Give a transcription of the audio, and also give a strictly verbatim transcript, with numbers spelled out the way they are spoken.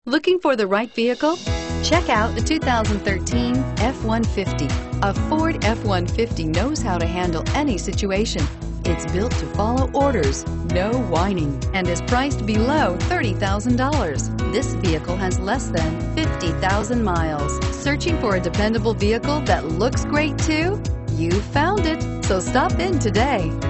Looking for the right vehicle? Check out the two thousand thirteen F one fifty. A Ford F one fifty knows how to handle any situation. It's built to follow orders, no whining, and is priced below thirty thousand dollars. This vehicle has less than fifty thousand miles. Searching for a dependable vehicle that looks great too? You found it, so stop in today.